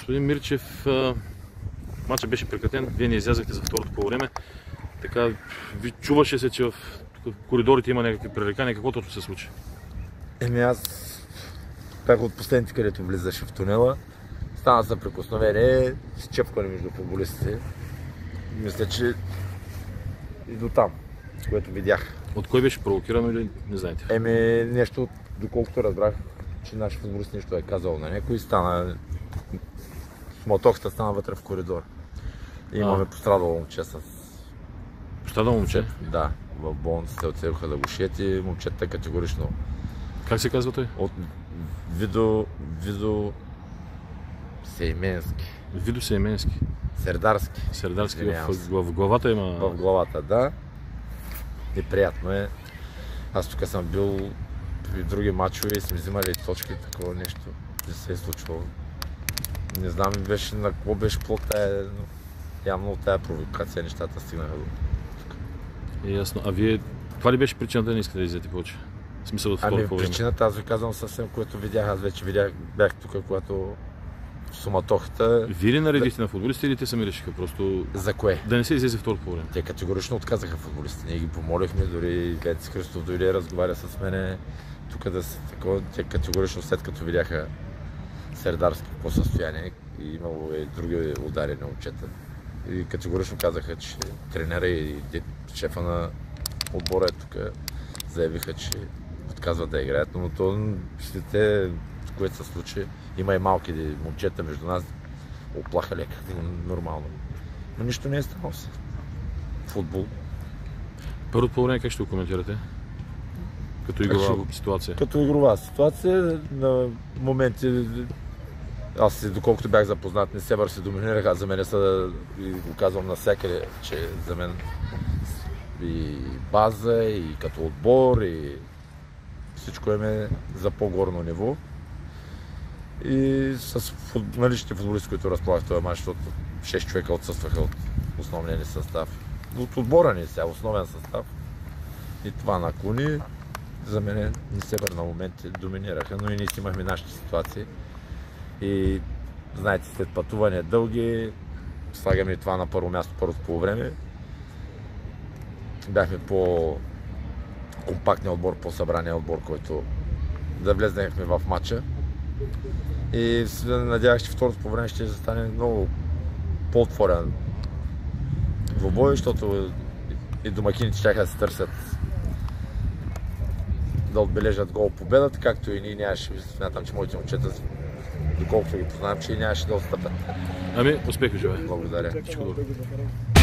Господин Мирчев, матчът беше прекратен, вие не излязахте за второто по време. Така, ви чуваше се, че в коридорите има някакви пререкания. Какво точно се случи? Аз бях от последните, където влизаше в тунела. Стана за прикосновение, изчепкане между футболистите. Мисля, че и до там, което видях. От кой беше провокирано или не знаете? Нещо, доколкото разбрах, че наш футболист нещо е казал на някой, стана смълтоката стана вътре в коридор. Имаме пострадало момче с... Пострадало момче? Да, в болницата отидоха да го шият и момчета категорично. Как се казва той? От Видо Сейменски. Видо Сейменски. Сердарски. Сердарски в главата има... В главата, да. Неприятно е. Аз тук съм бил при други матчове и сме взимали точки, такова нещо не се е случвало. Не знам беше на какво беше плод тая, но явно от тая провокация нещата стигнаха до тук. Ясно. А вие, това ли беше причината да не искате да излезете повече? В смисъл от второто по време? Причината, аз ви казвам съвсем, което видях. Аз вече бях тук, когато в суматохата. Вие ли наредихте на футболистите или те сами решиха просто... За кое? Да не се излезе второто по време? Те категорично отказаха футболистите. Ние ги помолихме, дори Венци Христов дойде разговаря с мене. Тук да се такова. Те категорично след като видяха Сердарски по състояние и имало и други ударени момчета. И категорично казаха, че тренера и шефа на отбора е тук заявиха, че отказват да играят, но то след те, което се случи, има и малки момчета между нас, оплаха лека, нормално. Но нищо не е станало се. Футбол. Първото по време как ще го коментирате? Като игрова ситуация? Като игрова ситуация, на моменти, аз доколкото бях запознат, не се върши доминираха, за мен и го казвам навсякъде, че за мен и база, и като отбор, и всичко е за по-горно ниво. И с наличните футболисти, които разполагах в този мач, защото 6 човека отсъстваха от основния ни състав. От отбора ни сега, основен състав. И това наклони. За мен не се на моменти доминираха, но и ние си имахме нашите ситуации. И знаете, след пътувания дълги, слагаме и това на първо място, първото по време. Бяхме по-компактния отбор, по-събрания отбор, който да влезнехме в матча. И се надявах, че второто по време ще стане много по-отворен двубой, защото и домакините щяха да се търсят да отбележат гол победата, както и ние нямаше, смятам, че моите момчета, доколкото ги познавам, че и нямаше да отстъпят. Ами, успех ви желая. Благодаря. Всичко добро.